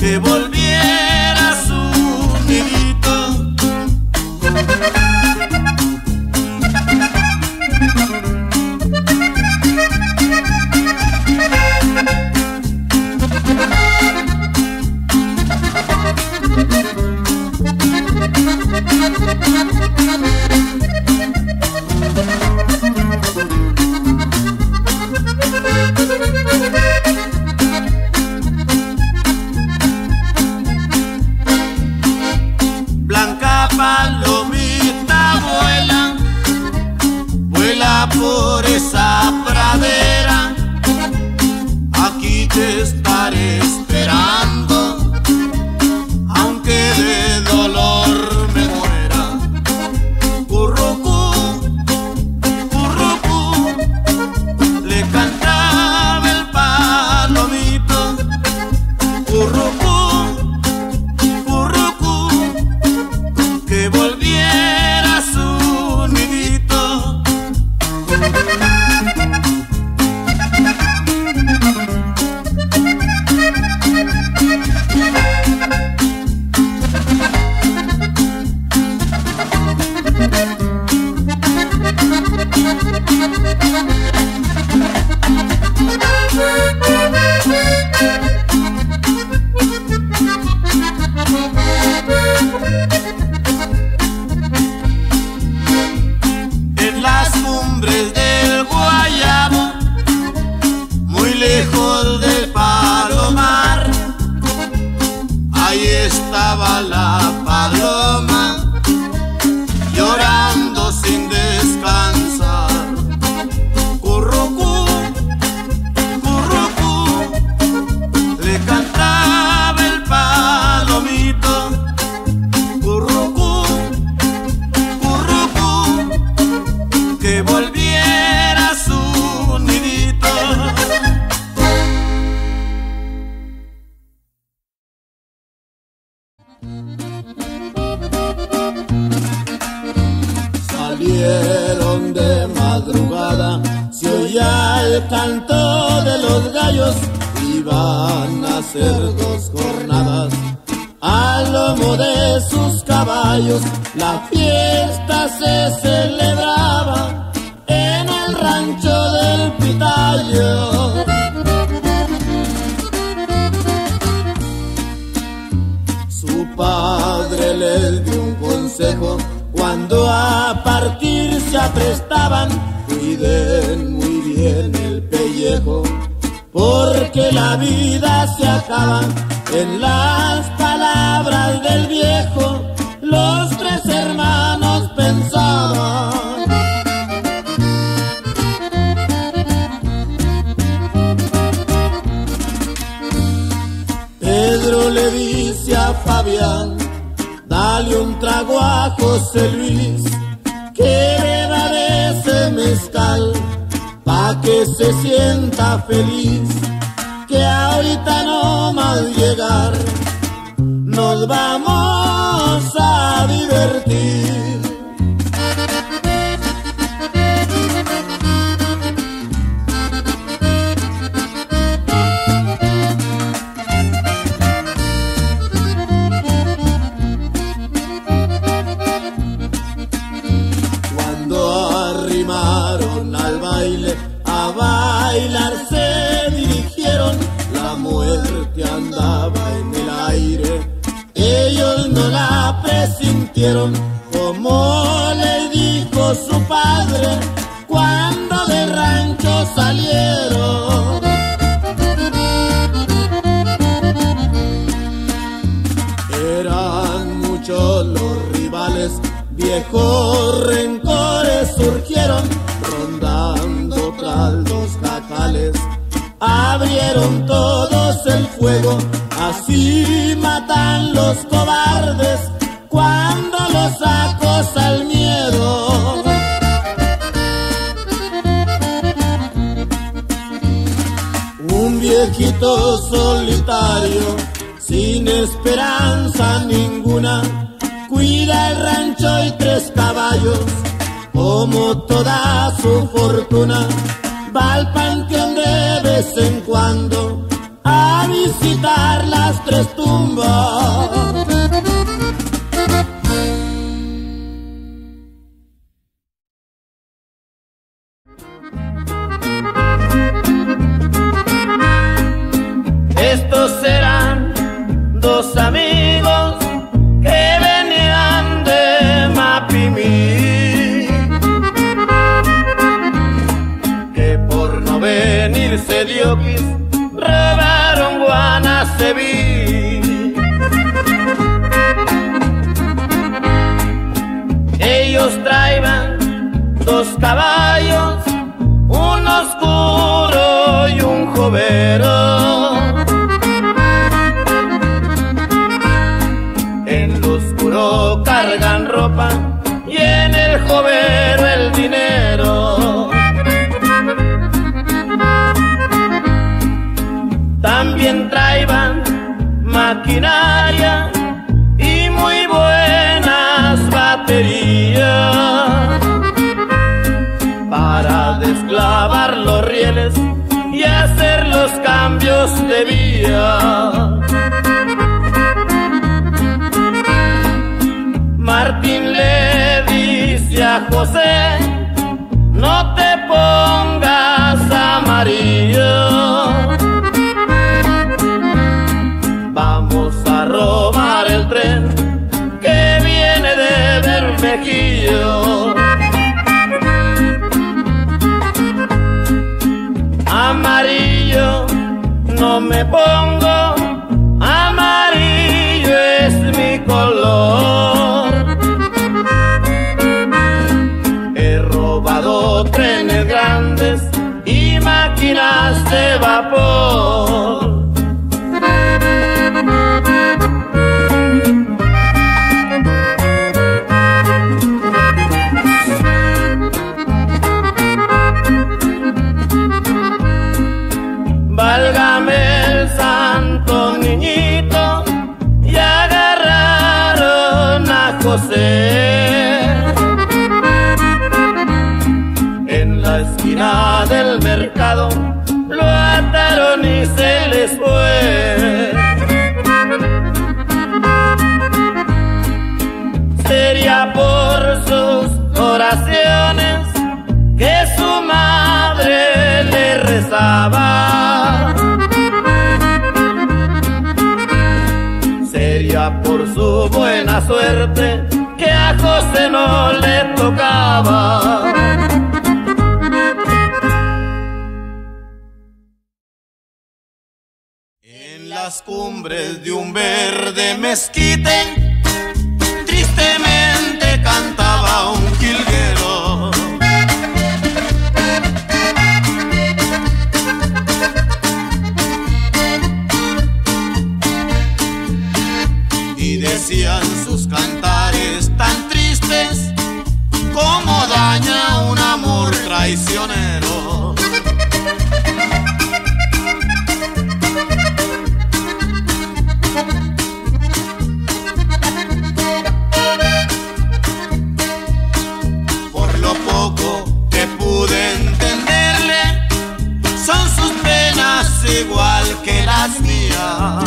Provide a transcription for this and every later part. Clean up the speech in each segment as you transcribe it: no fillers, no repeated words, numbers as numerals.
que volviera a su nidito. Blanca palomita vuela, vuela por esa pradera. Aquí te estaré esperando, aunque de dolor me muera. Currucú, currucú, le cantaba el palomito. Currucú, currucú, que volviera a su nidito. En las cumbres del Guayabo, muy lejos del palomar, ahí estaba la paloma, llorando sin descansar. Currucú, currucú, le cantaba el palomito. Currucú, currucú, que volviera a su nidito. Salieron de madrugada, se oía el canto de los gallos, iban a hacer 2 jornadas. Al lomo de sus caballos, la fiesta se celebraba en el rancho del Pitayo. Su padre les dio un consejo: cuando a partir se aprestaban, cuiden muy bien el pellejo, porque la vida se acaba. En las palabras del viejo, los 3 hermanos pensaban. Pedro le dice a Fabián: dale un trago a José Luis, que beba de ese mezcal, pa' que se sienta feliz, que ahorita no más llegar, nos vamos a divertir. Arrimaron al baile, a bailar se dirigieron, la muerte andaba en el aire, ellos no la presintieron, como le dijo su padre cuando del rancho salieron. Eran muchos los rivales, viejos rencores surgieron, rondando tras los jacales, abrieron todos el fuego, así matan los cobardes cuando los acosa el miedo. Un viejito solitario, sin esperanza ninguna, cuida el rancho y 3 caballos, como toda su fortuna. Va al panteón de vez en cuando a visitar las 3 tres tumbas. Estos eran dos amigos que venían de Mapimí, que por no venirse de Oquis robaron Guanaceví. Ellos traían dos caballos, un oscuro y un jovero. En lo oscuro cargan ropa y en el jovero el dinero. También traían maquinaria y muy buenas baterías para desclavar los rieles y hacer los cambios de vía. Martín le dice a José: no te pongas amarillo, vamos a robar el tren que viene de Bermejillo. Amarillo no me pongo, amarillo es mi color. He robado trenes grandes y máquinas de vapor. Válgame el santo niñito, y agarraron a José en la esquina del mercado, lo ataron y se les fue. Sería por sus oraciones que su madre le rezaba, sería por su buena suerte que a José no le tocaba. En las cumbres de un verde mezquite, tristemente cantaba un jilguero. Y decían sus cantares tan tristes, cómo daña un amor traicionero. Por lo poco que pude entenderle, son sus penas igual que las mías.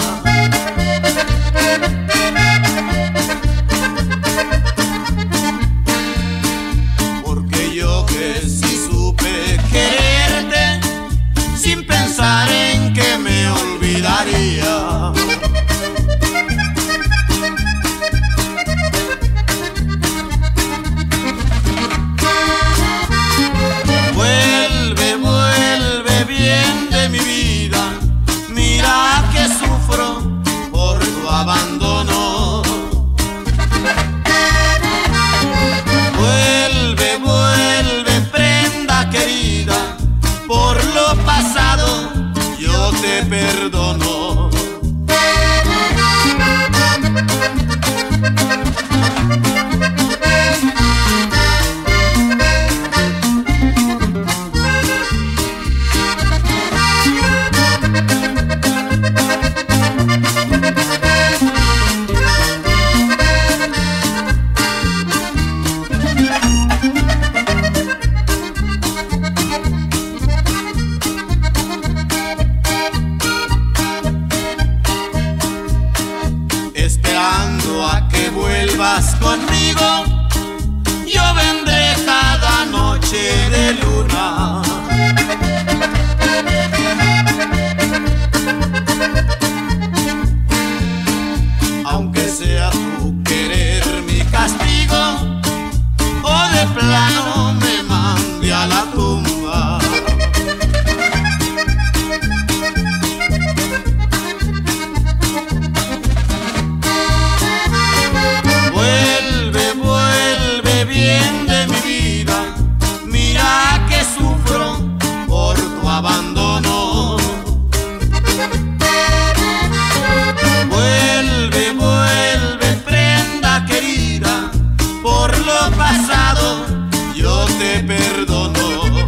Porque yo que sí supe que pa' que vuelvas conmigo, yo vendré cada noche de luna. Aunque sea tu querer mi castigo, o de plano me mande a la tumba. Vuelve, vuelve bien de mi vida, mira que sufro por tu abandono. Vuelve, vuelve, prenda querida, por lo pasado yo te perdono.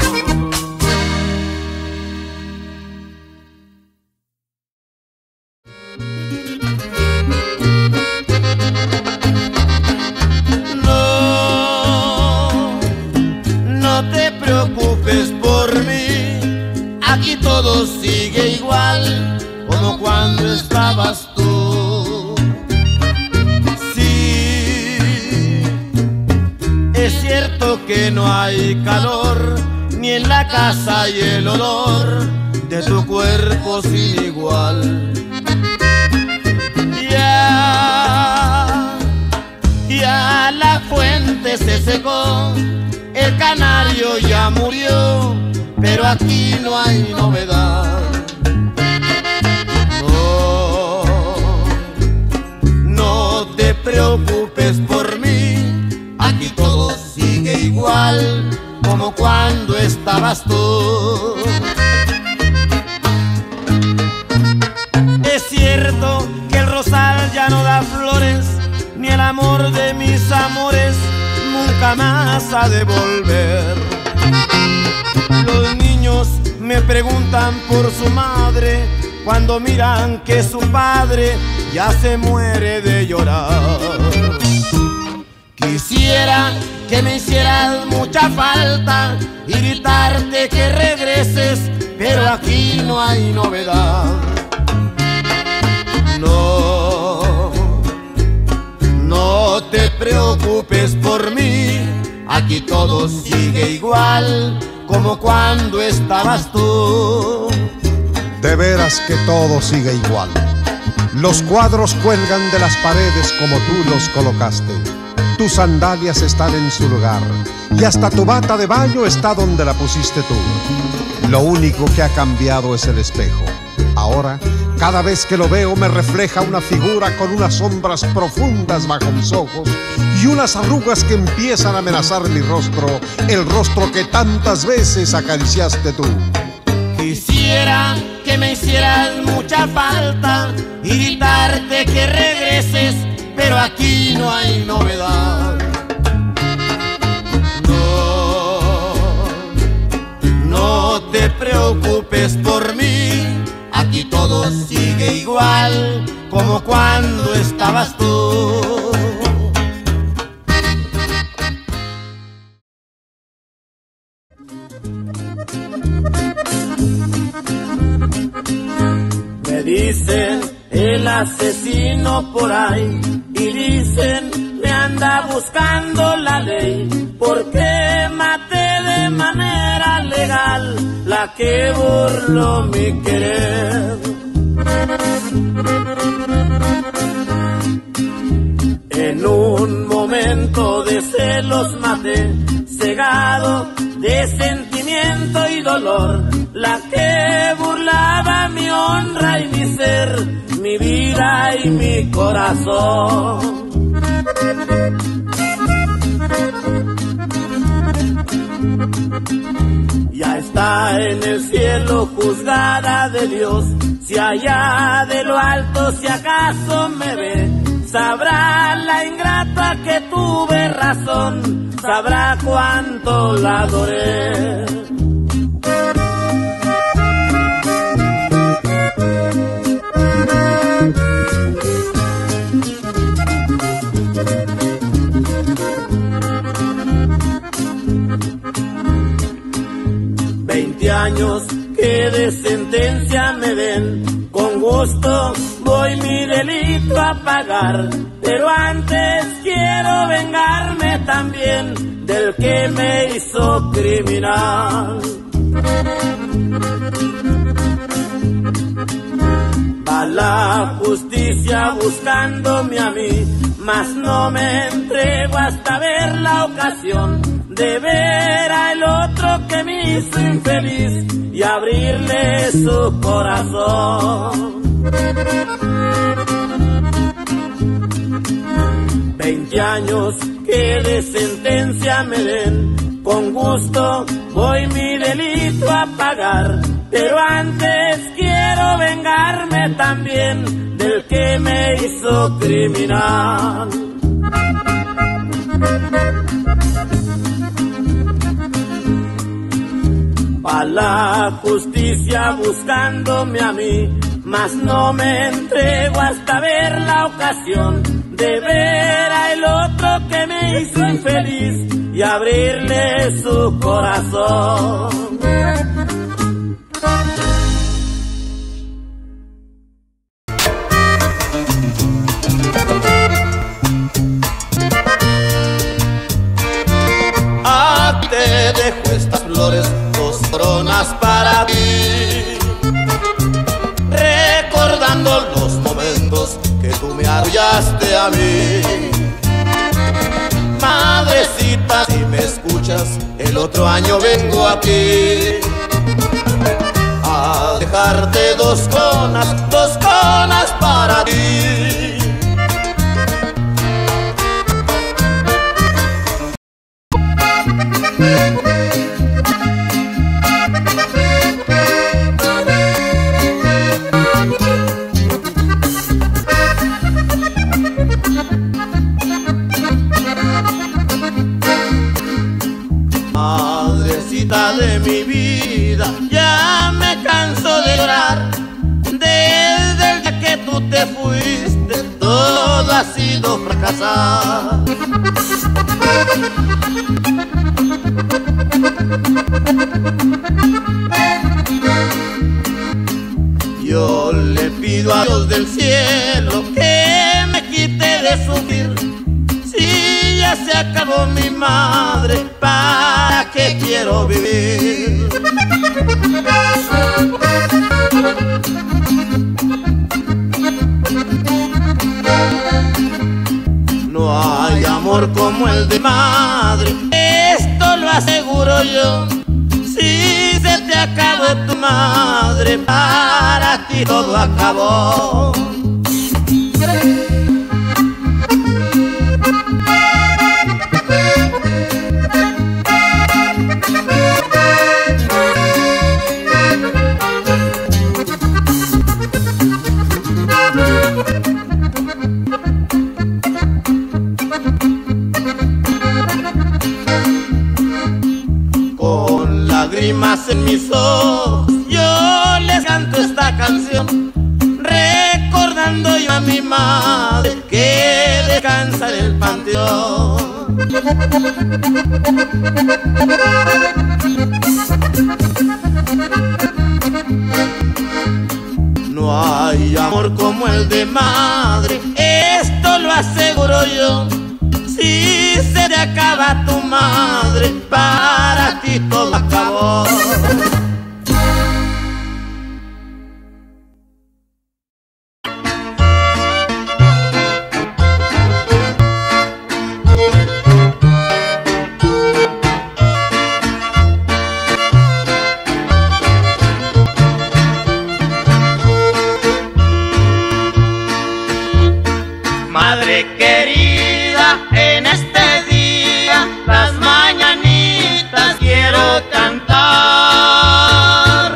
No te preocupes por mí, aquí todo sigue igual como cuando estabas tú. Sí, es cierto que no hay calor, ni en la casa y el olor de tu cuerpo sin igual. Ya la fuente se secó, el canario ya murió, pero aquí no hay novedad. No te preocupes por mí, aquí todo sigue igual como cuando estabas tú. Es cierto que el rosal ya no da flores, ni el amor de mis amores nunca más ha de volver. Los niños me preguntan por su madre cuando miran que su padre ya se muere de llorar. Quisiera que me hicieras mucha falta y gritarte que regreses, pero aquí no hay novedad. No te preocupes por mí, aquí todo sigue igual como cuando estabas tú. De veras que todo sigue igual. Los cuadros cuelgan de las paredes como tú los colocaste. Tus sandalias están en su lugar y hasta tu bata de baño está donde la pusiste tú. Lo único que ha cambiado es el espejo. Ahora, cada vez que lo veo me refleja una figura con unas sombras profundas bajo mis ojos y unas arrugas que empiezan a amenazar mi rostro, el rostro que tantas veces acariciaste tú. Quisiera que me hicieras mucha falta y gritarte que regreses, pero aquí no hay novedad. No te preocupes por mí, aquí todo sigue igual como cuando estabas tú. Me dicen el asesino por ahí y dicen me anda buscando la ley porque maté de manera legal la que burló mi querer. En un momento de celos maté, cegado de sentimiento y dolor, la que burlaba mi honra y mi ser, mi vida y mi corazón. Ya está en el cielo juzgada de Dios, si allá de lo alto si acaso me ve, sabrá la ingrata que tuve razón, sabrá cuánto la adoré. Años que de sentencia me den, con gusto voy voy mi delito a pagar, pero antes quiero vengarme también del que me hizo criminal. Va la justicia buscándome a mí, mas no me entrego hasta ver la ocasión de ver al otro que me hizo infeliz y abrirle su corazón. 20 años que de sentencia me den, con gusto voy mi delito a pagar, pero antes quiero vengarme también del que me hizo criminal. Va la justicia buscándome a mí, mas no me entrego hasta ver la ocasión de ver al otro que me hizo infeliz y abrirle su corazón. Te dejo estas flores, 2 coronas para ti, recordando los momentos que tú me arrullaste a mí. Madrecita, si me escuchas, el otro año vengo aquí a dejarte 2 coronas para ti. Madrecita de mi vida, ya me canso de llorar. Desde el día que tú te fuiste, todo ha sido fracasar. Yo le pido a Dios del cielo que me quite de sufrir. Si ya se acabó mi madre, ¿para qué quiero vivir? No hay amor como el de madre, esto lo aseguro yo. Si se te acabó tu madre, para ti todo acabó. Con lágrimas en mis ojos yo les canto esta canción, recordando yo a mi madre que descansa en el panteón. No hay amor como el de madre, esto lo aseguro yo. Si se te acaba tu madre, para ti todo acabó. Madre querida, en este día las mañanitas quiero cantar.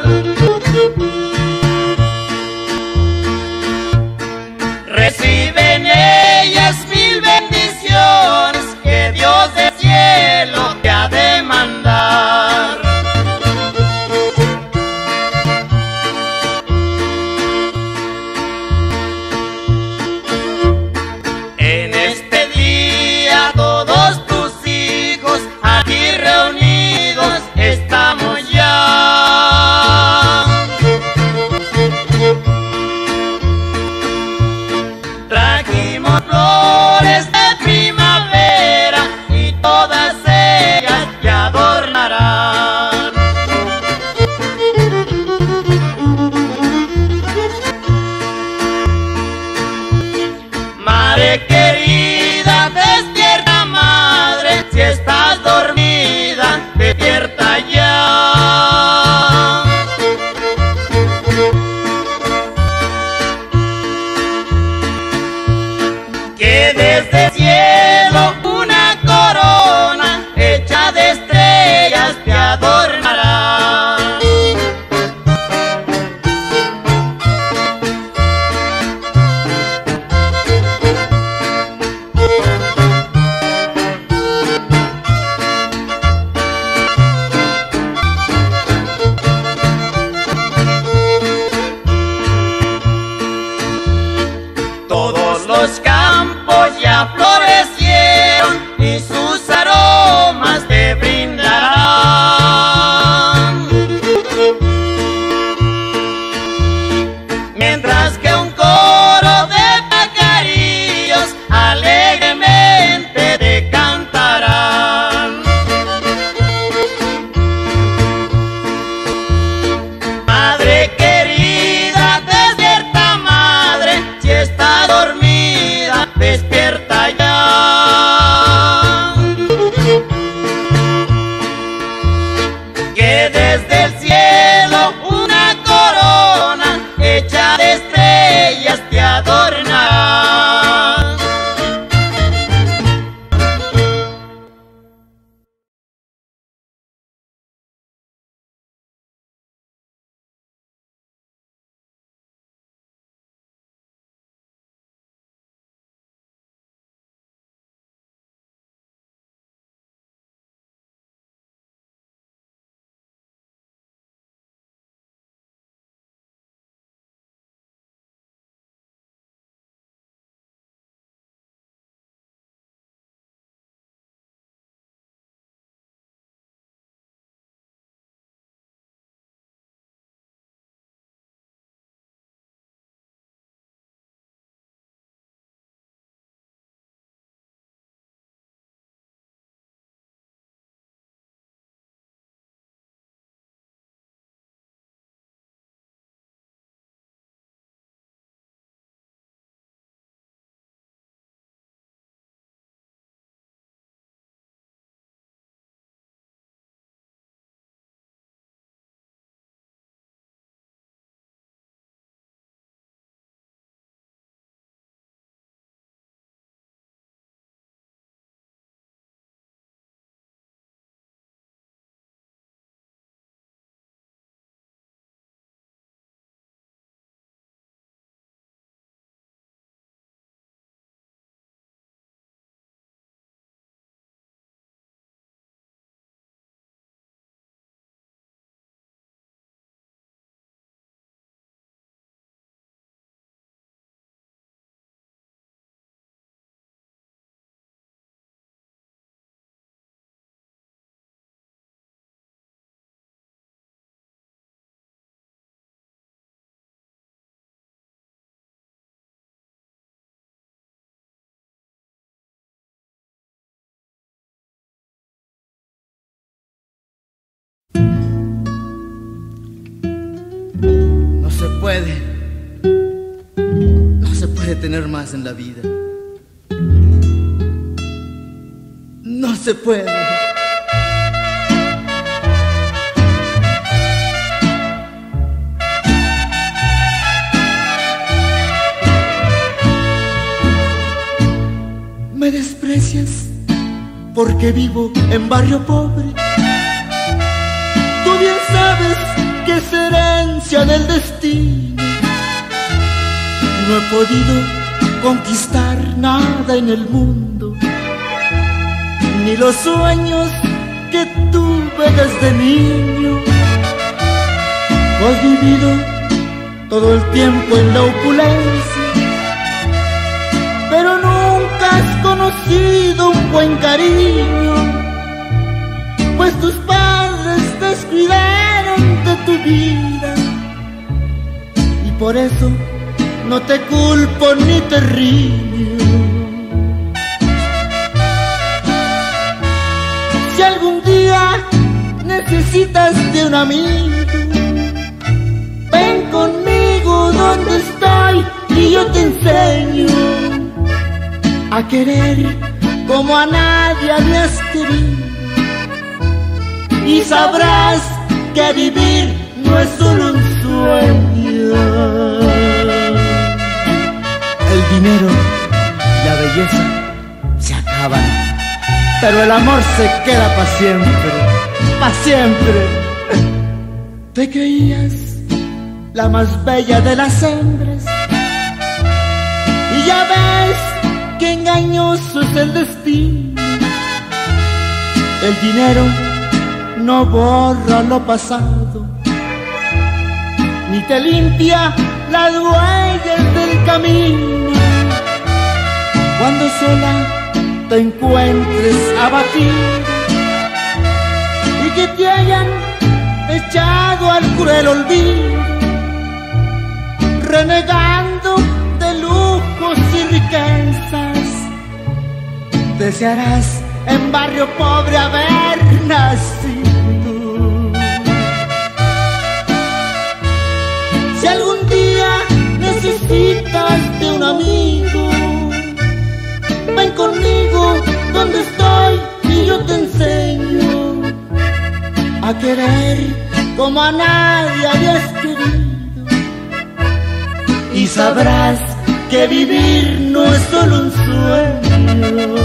Recibe en ellas 1000 bendiciones que Dios del cielo te ha de mandar. En este día todos tus hijos aquí reunidos están. flores de primavera y todas ellas te adornarán. Madre querida, despierta madre, si estás dormida, despierta ya. Que desde el cielo una corona hecha de estrellas te adornará. Todos los campos ya florecieron y sus aromas te brindarán. Mientras que un coro de pajarillos alegremente te cantarán. Madre querida, despierta madre, si está dormida, despierta ya. Que desde el cielo una corona hecha de estrellas te adornará. No se puede tener más en la vida. No se puede. Me desprecias porque vivo en barrio pobre. Tú bien sabes que es herencia del destino. No he podido conquistar nada en el mundo, ni los sueños que tuve desde niño. Tú has vivido todo el tiempo en la opulencia, pero nunca has conocido un buen cariño, pues tus padres descuidaron de tu vida. Y por eso no te culpo ni te riño. necesitas de un amigo, ven conmigo donde estoy y yo te enseño a querer como a nadie habías querido. Y sabrás que vivir no es solo un sueño. El dinero y la belleza se acaban, pero el amor se queda para siempre, para siempre. Te creías la más bella de las hembras y ya ves que engañoso es el destino. El dinero no borra lo pasado, ni te limpia las huellas del camino. Cuando sola te encuentres abatido y que te hayan echado al cruel olvido, renegando de lujos y riquezas, desearás en barrio pobre haber nacido. Si algún día necesitas de un amigo, ven conmigo donde estoy y yo te enseño a querer como a nadie habías querido. Y sabrás que vivir no es solo un sueño.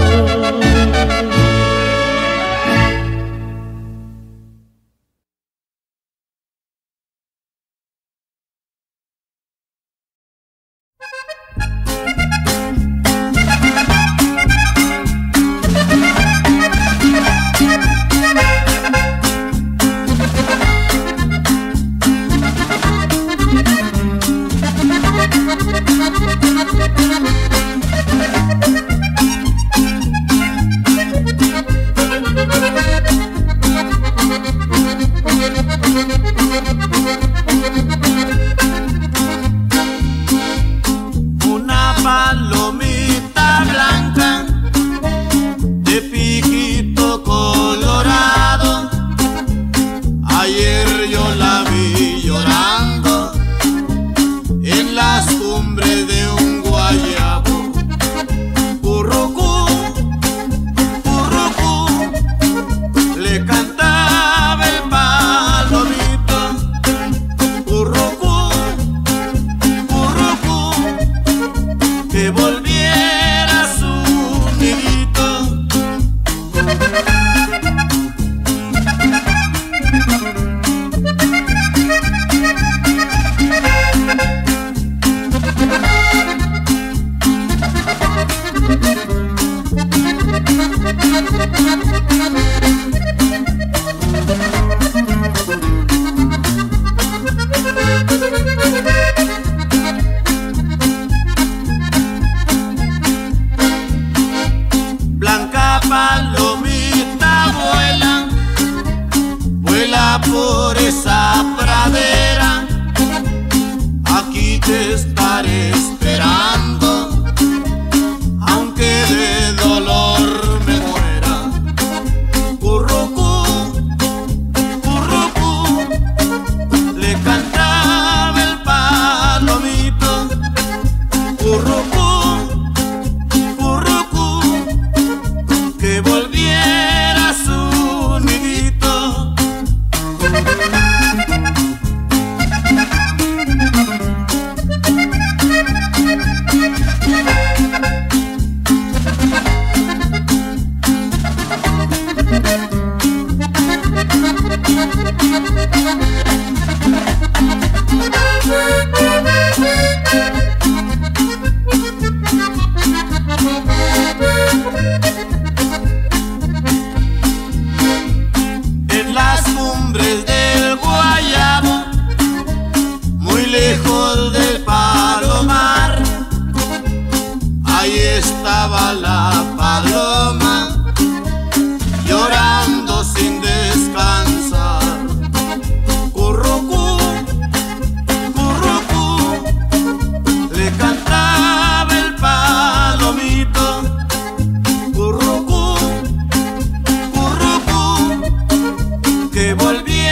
que volviera.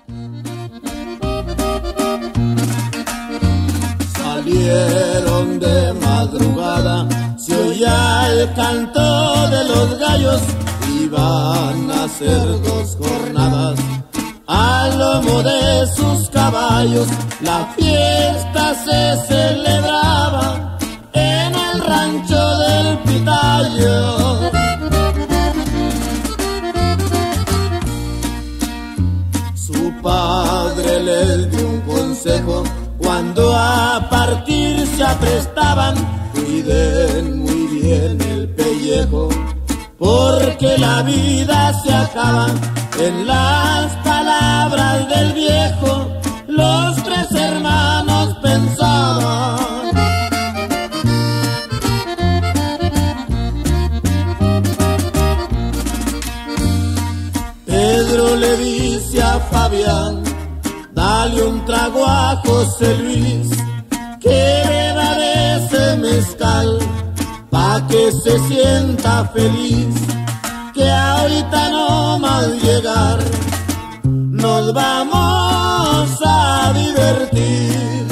Salieron de madrugada, se oía el canto de los gallos, iban a hacer 2 jornadas. Al lomo de sus caballos, la fiesta se celebraba en el rancho del Pitayo. Su padre les dio un consejo: cuando a partir se aprestaban, cuiden muy bien el pellejo, porque la vida se acaba. En las palabras del viejo, los 3 hermanos pensaban. Pedro le dice a Fabián: dale un trago a José Luis, que beba de ese mezcal, pa' que se sienta feliz, que ahorita no más llegar, nos vamos a divertir.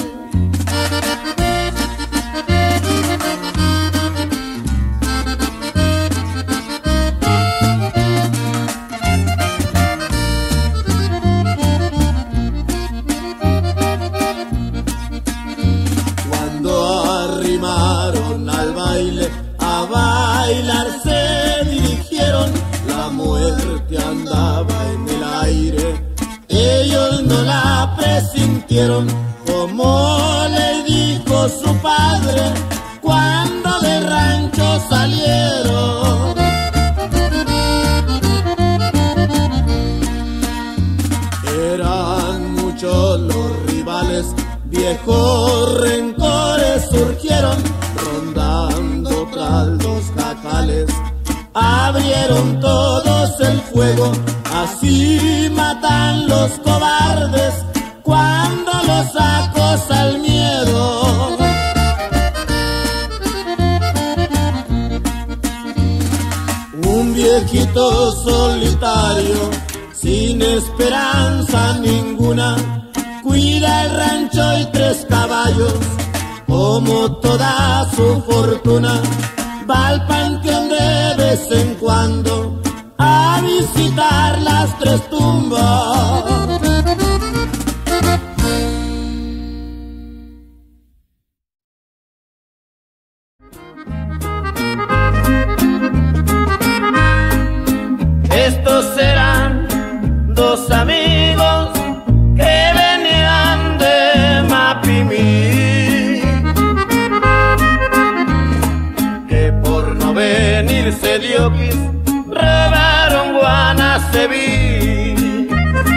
A bailar se dirigieron, la muerte andaba en el aire, ellos no la presintieron, como le dijo su padre cuando del rancho salieron. Eran muchos los rivales, viejos rencores surgieron, rondando tras los jacales, abrieron todos el fuego, así matan los cobardes cuando los acosa el miedo. Un viejito solitario, sin esperanza ninguna, cuida el rancho y 3 caballos, como toda su fortuna, va al panteón de vez en cuando a visitar las 3 tumbas. Estos eran 2 amigos que venían de Mapimí, que por no venirse de Oquis robaron Guanaceví.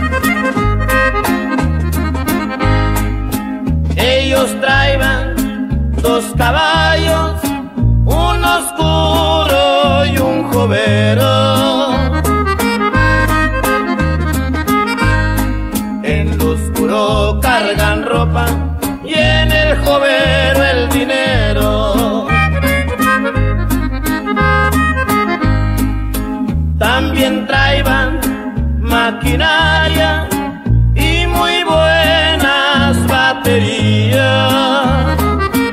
Ellos traían 2 caballos, un oscuro y un jovero. En el oscuro cargan ropa y en el jovero el dinero. También traían maquinaria y muy buenas baterías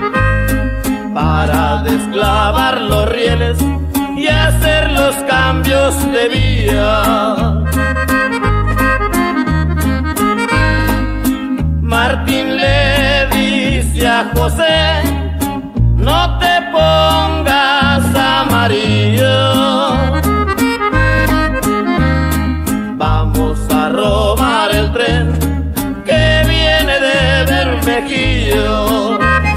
para desclavar los rieles y hacer los cambios de vía. Martín le dice a José: no te pongas amarillo, vamos a robar el tren que viene de Bermejillo.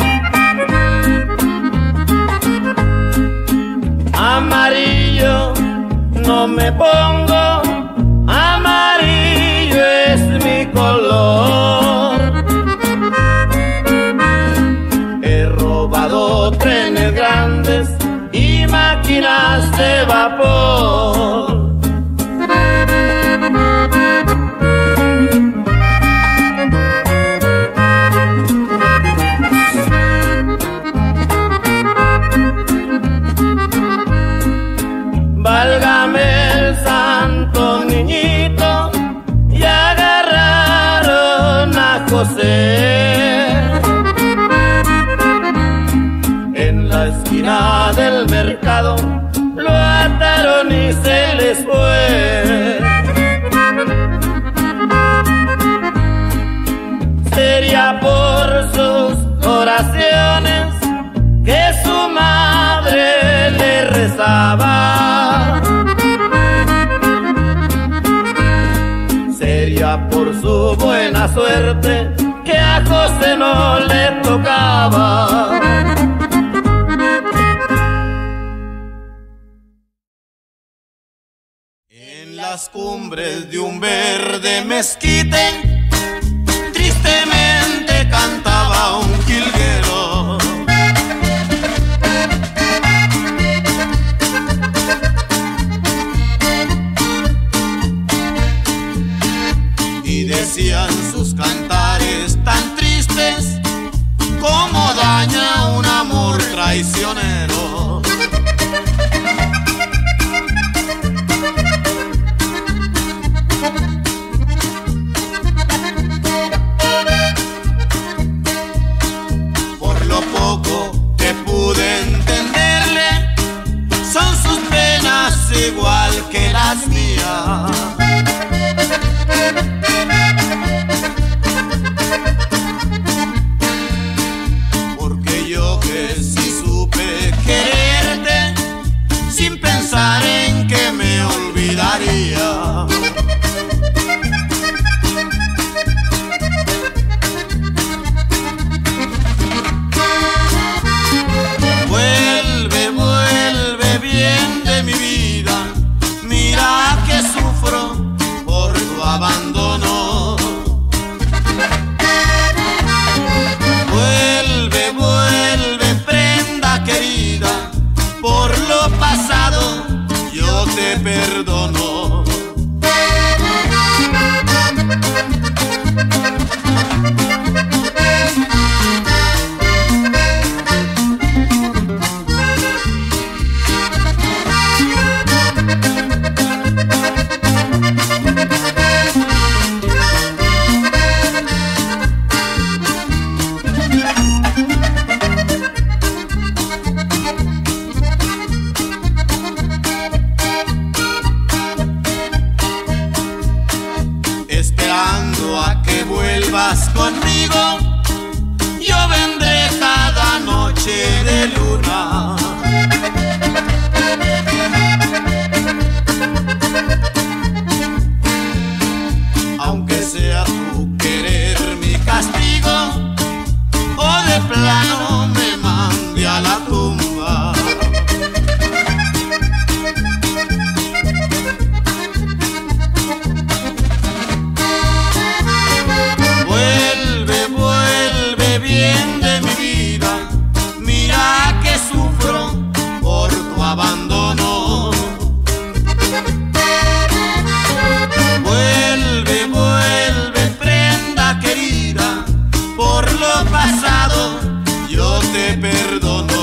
Amarillo no me pongo, amarillo es mi color. He robado trenes grandes y máquinas de vapor. Válgame el santo niñito y agarra José. En la esquina del mercado lo ataron y se les fue. Sería por sus oraciones que su madre le rezaba. Sería por su buena suerte que a José no le tocaba. En las cumbres de un verde mezquite, tristemente cantaba un jilguero. Y decían sus cantares tan tristes, cómo daña un amor traicionero. Por lo poco que pude entenderle, son sus penas igual que las mías. Porque yo que sí supe quererte, sin pensar en que me olvidaría. Vuelve, vuelve bien de mi vida, mira que sufro por tu abandono. Vuelve, vuelve, prenda querida, por lo pasado yo te perdono. Esperando a que vuelvas conmigo, yo vendré cada noche de luna. Aunque sea tu querer mi castigo, o de plano me mande a la tumba. Vuelve, vuelve bien de mi vida, mira que sufro por tu abandono. Vuelve, vuelve, prenda querida, por lo pasado yo te perdono.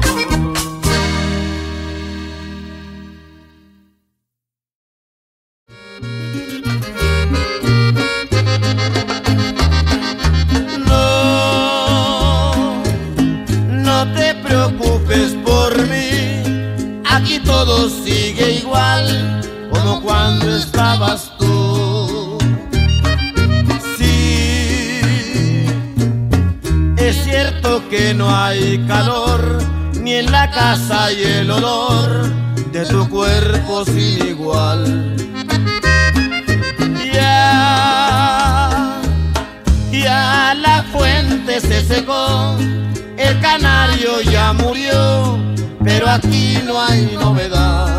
No te preocupes por mí, aquí todo sigue igual como cuando estabas tú. Sí, es cierto que no hay calor, ni en la casa y el olor de tu cuerpo sin igual. Ya la fuente se secó, el canario ya murió, pero aquí no hay novedad.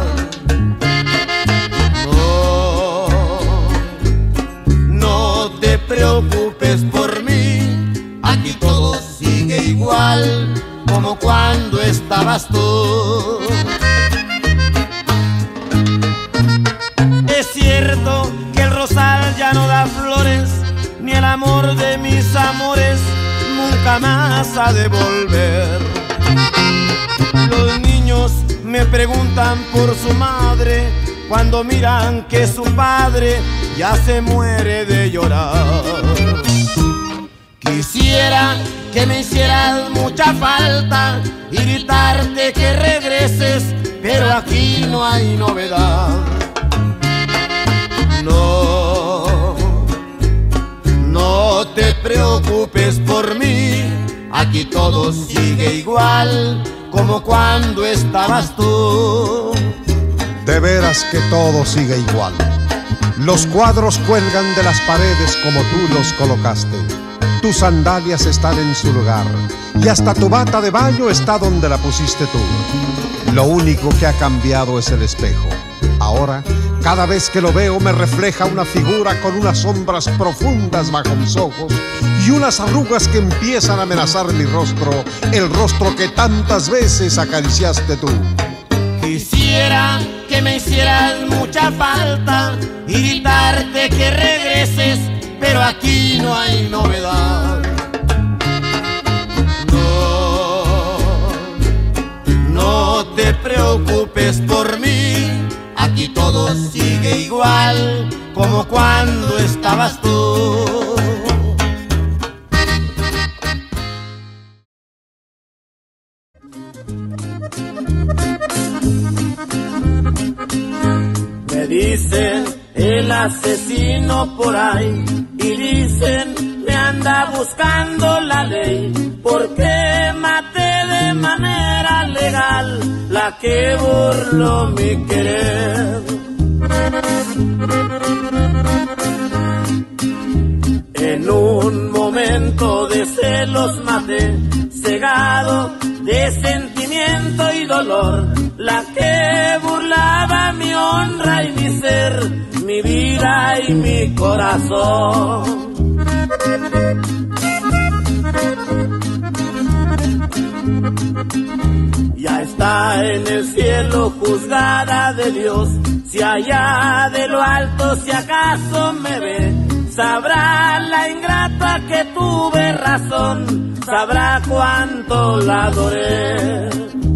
No te preocupes por mí, aquí todo sigue igual como cuando estabas tú. Es cierto que el rosal ya no da flores, ni el amor de mis amores nunca más ha de volver. Los niños me preguntan por su madre cuando miran que su padre ya se muere de llorar. Quisiera que me hicieras mucha falta y gritarte que regreses, pero aquí no hay novedad. No te preocupes por mí, aquí todo sigue igual como cuando estabas tú. De veras que todo sigue igual. Los cuadros cuelgan de las paredes como tú los colocaste. Tus sandalias están en su lugar y hasta tu bata de baño está donde la pusiste tú. Lo único que ha cambiado es el espejo. Ahora, cada vez que lo veo me refleja una figura con unas sombras profundas bajo mis ojos y unas arrugas que empiezan a amenazar mi rostro, el rostro que tantas veces acariciaste tú. Quisiera que me hicieras mucha falta y gritarte que regreses, pero aquí no hay novedad. No te preocupes por mí, aquí todo sigue igual como cuando estabas tú. Me dicen el asesino por ahí y dicen me anda buscando la ley, porque maté de manera legal la que burló mi querer. En un momento de celos maté, cegado de sentimiento y dolor, la que burlaba mi honra y mi ser, mi vida y mi corazón. Ya está en el cielo juzgada de Dios, si allá de lo alto si acaso me ve, sabrá la ingrata que tuve razón, sabrá cuánto la adoré.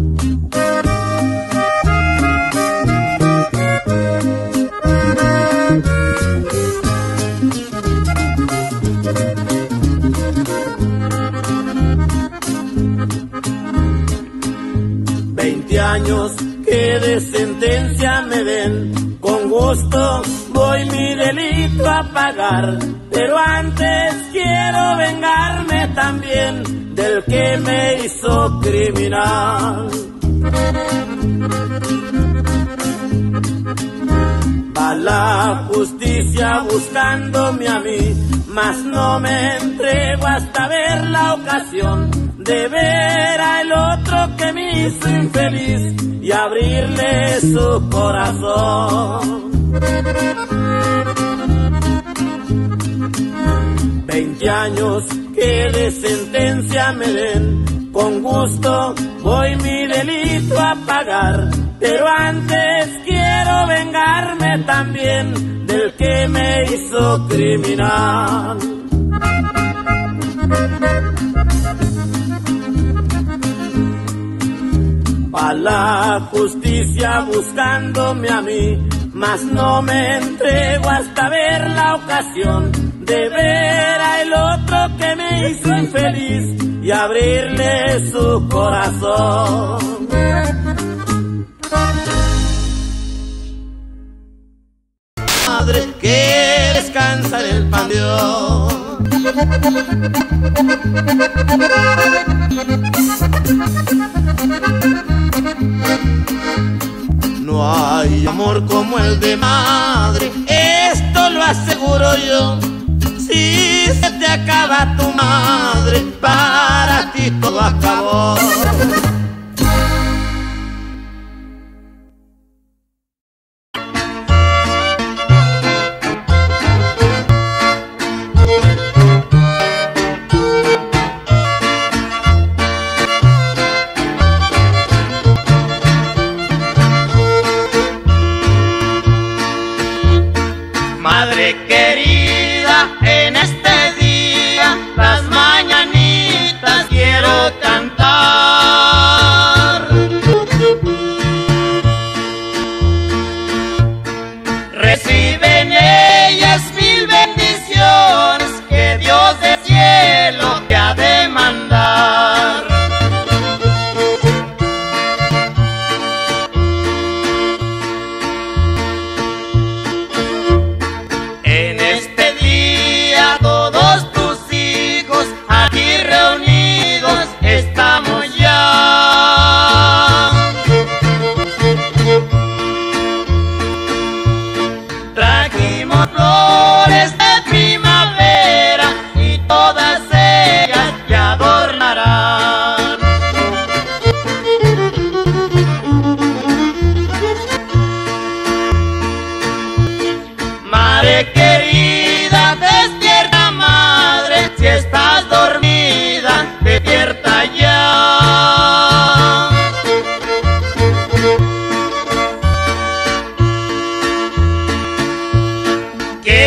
20 años que de sentencia me den, con gusto voy mi delito a pagar, pero antes quiero vengarme también del que me hizo criminal. Va la justicia buscándome a mí, mas no me entrego hasta ver la ocasión de ver al otro que me hizo infeliz y abrirle su corazón. 20 años que de sentencia me den, con gusto voy mi delito a pagar, pero antes quiero vengarme también del que me hizo criminal. Pa' la justicia buscándome a mí, mas no me entrego hasta ver la ocasión de ver al otro que me hizo infeliz y abrirle su corazón. Madre que descansa en el panteón. No hay amor como el de madre, esto lo aseguro yo. Si se te acaba tu madre, para ti todo acabó. Madre querida, en este día las mañanitas quiero cantar.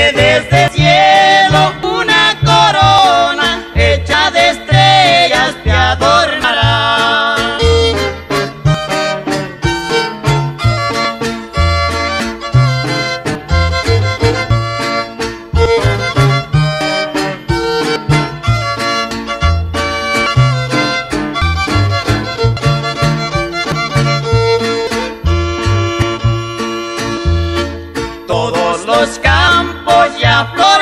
que desde el cielo una corona hecha de estrellas te adornará. Todos los campos ya florecen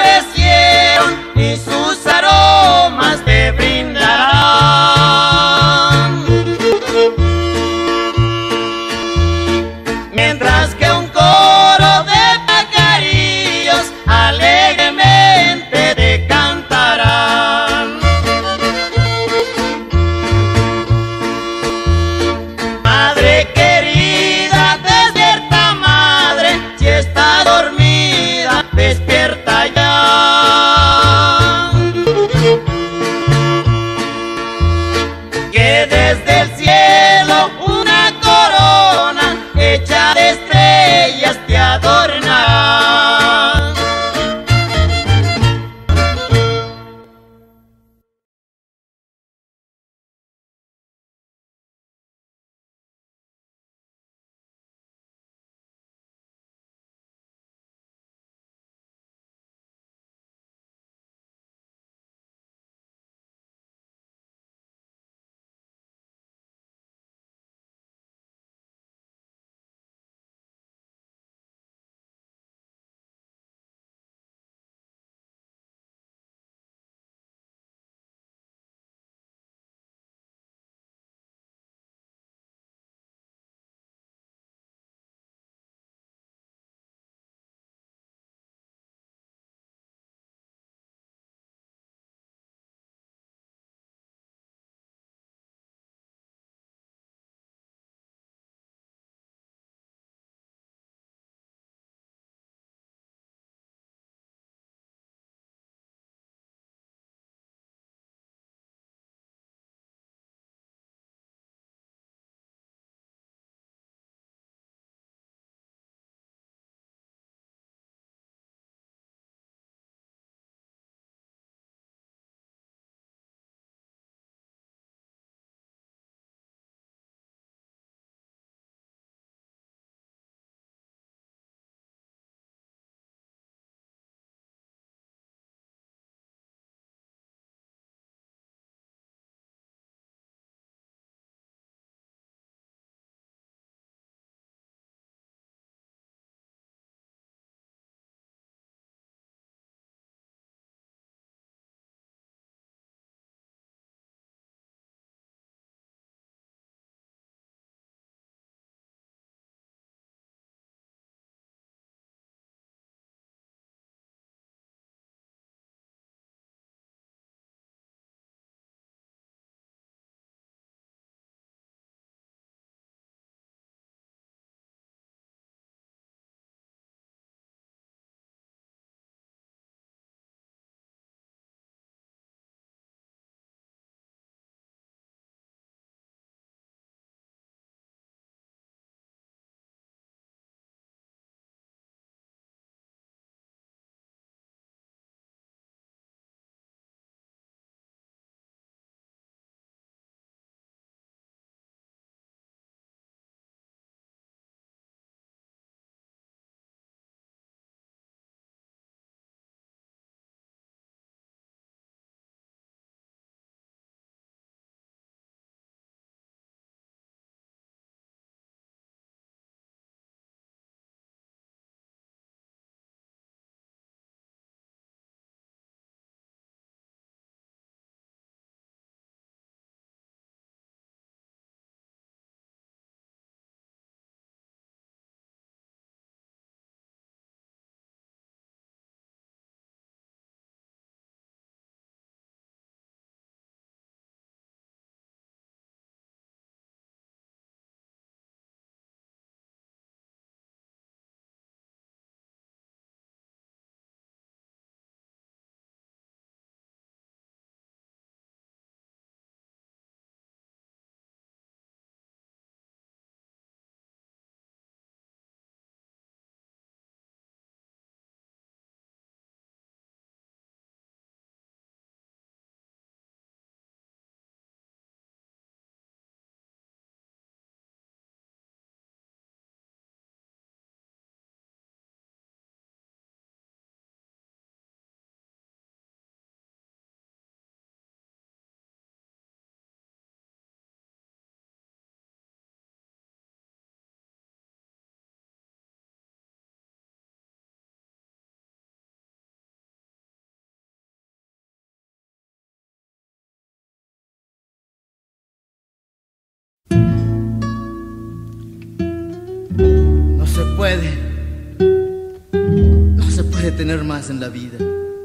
puede tener más en la vida.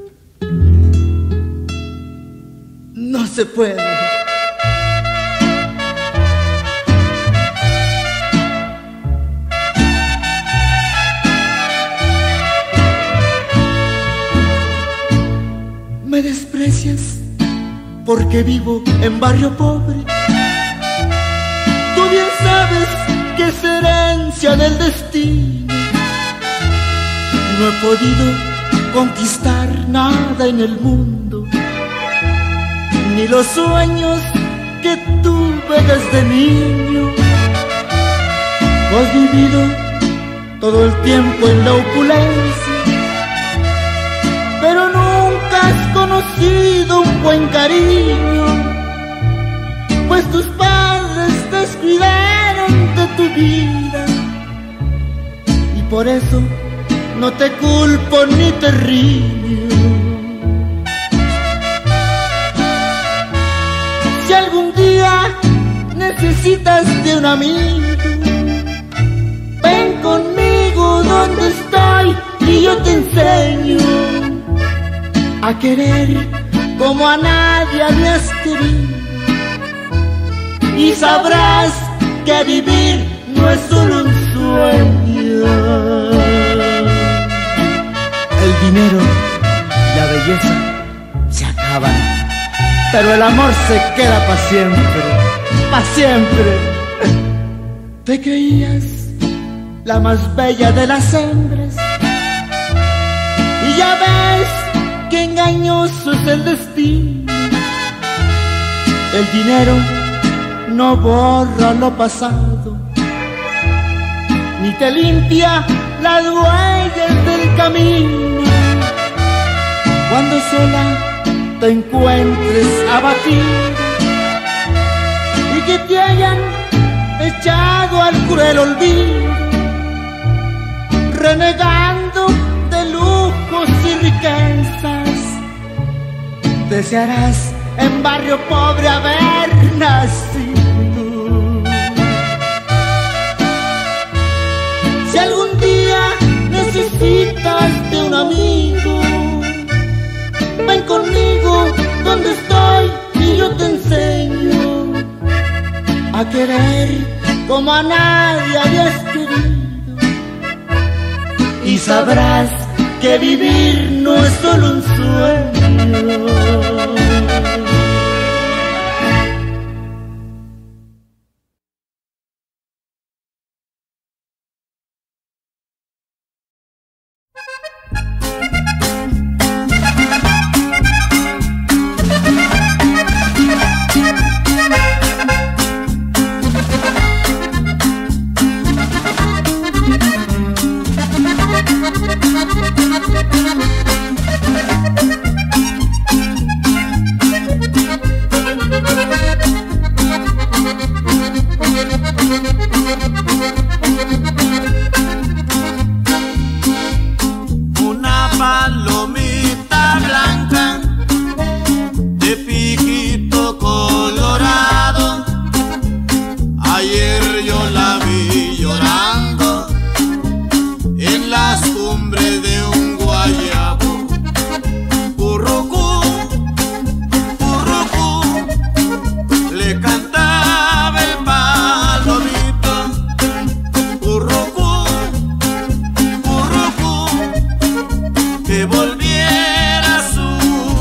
No se puede. Me desprecias porque vivo en barrio pobre. Tú bien sabes que es herencia del destino. No he podido conquistar nada en el mundo, ni los sueños que tuve desde niño. Has vivido todo el tiempo en la opulencia, pero nunca has conocido un buen cariño, pues tus padres descuidaron de tu vida. Y por eso no te culpo ni te riño. Si algún día necesitas de un amigo, ven conmigo donde estoy y yo te enseño a querer como a nadie habías querido. Y sabrás que vivir no es solo un sueño. El dinero y la belleza se acaban, pero el amor se queda para siempre, para siempre. Te creías la más bella de las hembras y ya ves que engañoso es el destino. El dinero no borra lo pasado, ni te limpia las huellas del camino. Cuando sola te encuentres abatido y que te hayan echado al cruel olvido, renegando de lujos y riquezas, desearás en barrio pobre haber nacido. Si algún día necesitas de un amigo, ven conmigo donde estoy y yo te enseño a querer como a nadie habías querido. Y sabrás que vivir no es solo un sueño. Que volviera a su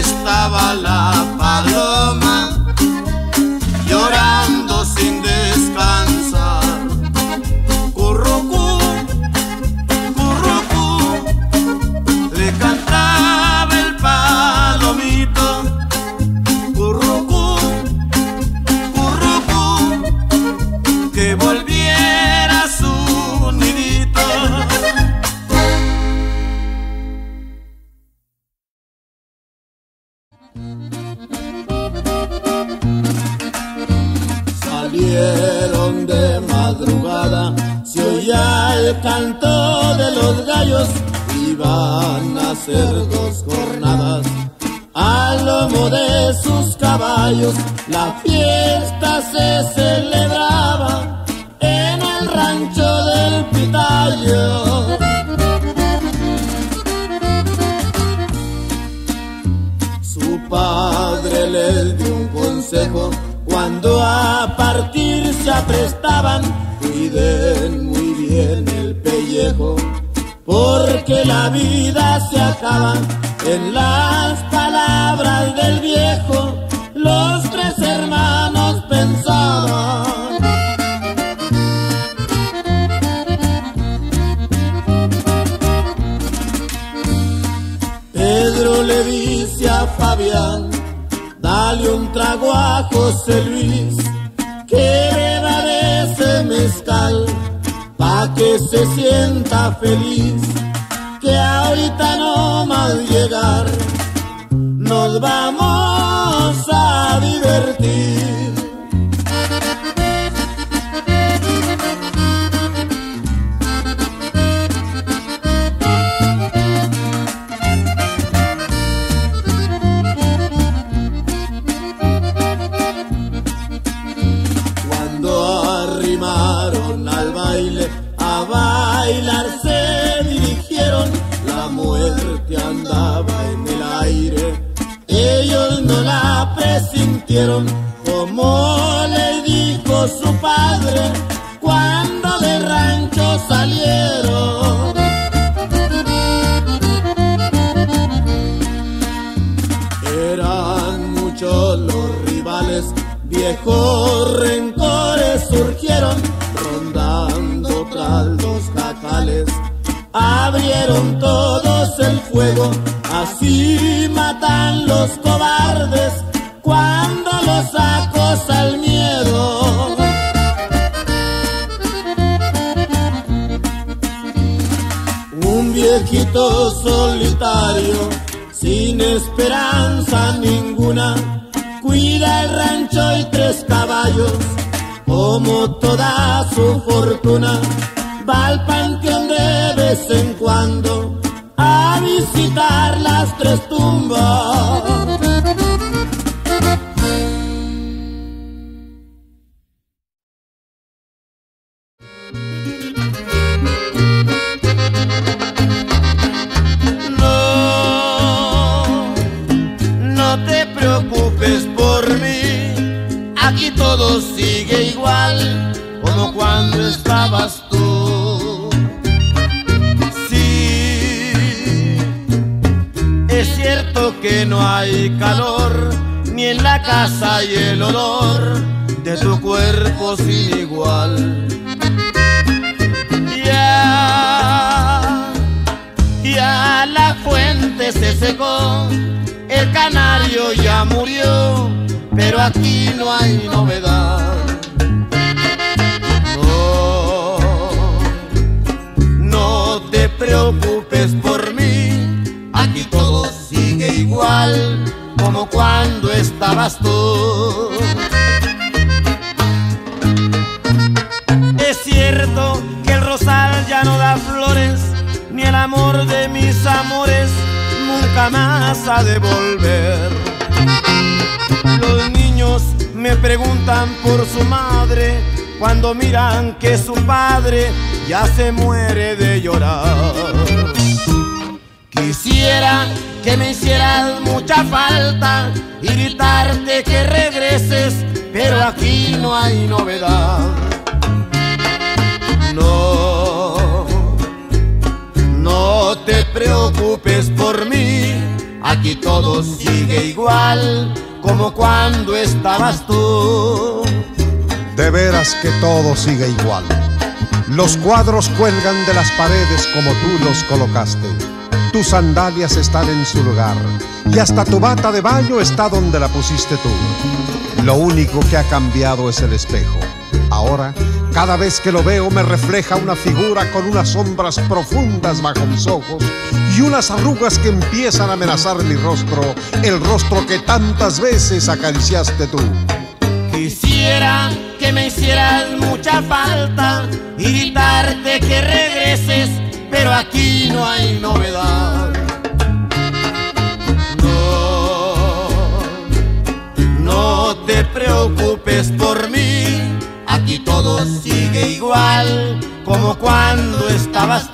estaba la paloma llorando sin descansar. Currucú, currucú, le cantaba el palomito. Currucú, currucú, que volviera a su nidito. Salieron de madrugada, se oía el canto de los gallos, iban a hacer 2 jornadas. Al lomo de sus caballos, la fiesta se celebraba en el rancho del Pitayo. Su padre les dio un consejo: cuando a partir se aprestaban, cuiden muy bien el pellejo, porque la vida se acaba. En las palabras del viejo, los 3 hermanos pensaban. Pedro le dice a Fabián: dale un trago a José Luis, que beba de ese mezcal, pa' que se sienta feliz, que ahorita no más llegar, nos vamos a divertir. Arrimaron al baile, a bailar se dirigieron, la muerte andaba en el aire, ellos no la presintieron, como le dijo su padre cuando del rancho salieron. Eran muchos los rivales, viejos rencores surgieron, rondando tras los jacales, abrieron todos el fuego, así matan los cobardes cuando los acosa el miedo. Un viejito solitario, sin esperanza ninguna, cuida el rancho y 3 caballos, como toda su fortuna, va al panteón de vez en cuando a visitar las 3 tumbas. No te preocupes por mí, aquí todo sigue igual como cuando estabas tú. Sí, es cierto que no hay calor, ni en la casa hay el olor de tu cuerpo sin igual. Ya la fuente se secó, el canario ya murió, pero aquí no hay novedad. No te preocupes por mí, aquí todo sigue igual como cuando estabas tú. Es cierto que el rosal ya no da flores, ni el amor de mis amores nunca más ha de volver. Los niños me preguntan por su madre cuando miran que su padre ya se muere de llorar. Quisiera que me hicieras mucha falta y gritarte que regreses, pero aquí no hay novedad. No te preocupes por mí, aquí todo sigue igual como cuando estabas tú. De veras que todo sigue igual. Los cuadros cuelgan de las paredes como tú los colocaste. Tus sandalias están en su lugar y hasta tu bata de baño está donde la pusiste tú. Lo único que ha cambiado es el espejo. Ahora, cada vez que lo veo me refleja una figura con unas sombras profundas bajo mis ojos y unas arrugas que empiezan a amenazar mi rostro, el rostro que tantas veces acariciaste tú. Quisiera que me hicieras mucha falta y gritarte que regreses, pero aquí no hay novedad. No te preocupes por mí, aquí todo sigue igual como cuando estabas tú.